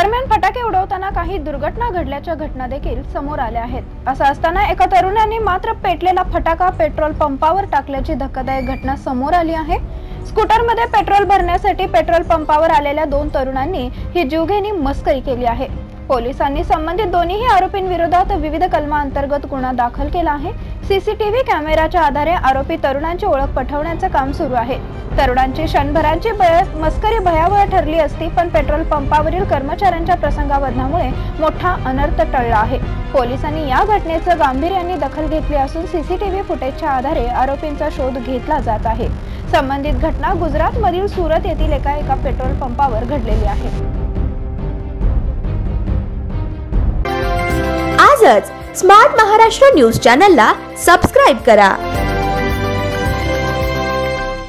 दरम्यान फटाके उडवताना काही दुर्घटना घडल्याच्या घटना देखील समोर आल्या आहेत। असं असताना एका तरुणाने मात्र पेटलेला फटाका पेट्रोल पंपावर टाकल्याची धक्कादायक घटना समोर आली आहे। स्कूटरमध्ये पेट्रोल भरण्यासाठी पेट्रोल पंपावर आलेल्या 2 तरुणांनी ही जीवघेणी मस्करी केली आहे। पोलिसांनी संबंधित दोन्ही आरोपींविरोधात विविध कलमांतर्गत गुन्हा दाखल केला आहे। सीसीटीव्ही कॅमेऱ्याच्या आधारे आरोपी तरुणांची ओळख पटवण्याचे काम सुरू आहे। तरुणांची क्षणभराची मस्करी भयावह ठरली असती, पण पेट्रोल पंपावरील कर्मचाऱ्यांच्या प्रसंगावधानामुळे मोठा अनर्थ टळला आहे। पोलिसांनी या घटनेचं गांभीर्याने दखल घेतली असून सीसीटीव्ही फुटेजच्या आधारे आरोपींचा शोध घेतला जात आहे। संबंधित घटना गुजरातमधील सुरत येथील एका पेट्रोल पंपावर घडलेली आहे। आजच स्मार्ट महाराष्ट्र न्यूज चॅनलला सबस्क्राइब करा।